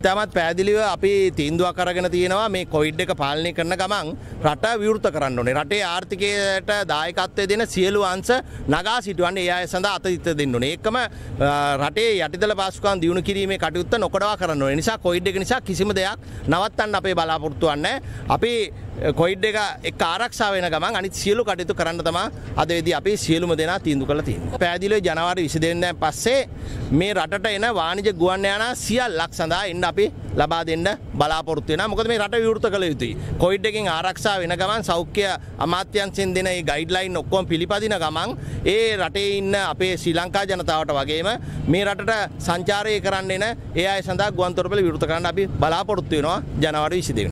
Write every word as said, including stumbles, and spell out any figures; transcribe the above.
ඉතාමත් පැහැදිලිව අපි තීන්දුවක් අරගෙන තියෙනවා මේ කොවිඩ් එක පාලනය කරන ගමන් රට විවෘත කරන්න ඕනේ. රටේ ආර්ථිකයට දායකත්වය දෙන සියලු අංශ නගා සිටවන්න ඒ අය සඳහා අතහිත දෙන්න ඕනේ. ඒකම රටේ යටිදල පාසුකම් දියුණු කිරීමේ කටයුත්ත නොකඩවා කරන්න ඕනේ. නිසා කොවිඩ් එක නිසා කිසිම දෙයක් නවත්තන්න අපේ බලාපොරොත්තු වෙන්නේ අපි කොවිඩ් එක එක්ක ආරක්ෂා වෙන ගමන් අනිත් සියලු කටයුතු කරන්න තමයි අද වෙදී අපි සියලුම දෙනා තීන්දුව කරලා තියෙන්නේ. පැහැදිලිව ජනවාරි විසි දෙවෙනිදාන් පස්සේ මේ රටට එන වාණිජ ගුවන් යානා සියල්ලක් සඳහා එන්න අපි ලබා දෙන්න බලාපොරොත්තු වෙනවා. මොකද මේ රට විවෘත කළ යුතුයි. කොවිඩ් එකෙන් ආරක්ෂා වෙන ගමන් සෞඛ්‍ය අමාත්‍යාංශයෙන් දෙන මේ ගයිඩ්ලයින් ඔක්කොම පිළිපදින ගමන් ඒ රටේ ඉන්න අපේ ශ්‍රී ලංකා ජනතාවට වගේම මේ රටට සංචාරය කරන්න එන ඒ අය සඳහා ගුවන් තොරතුරු විවෘත කරන්න අපි බලාපොරොත්තු වෙනවා ජනවාරි විසි දෙවෙනිදා.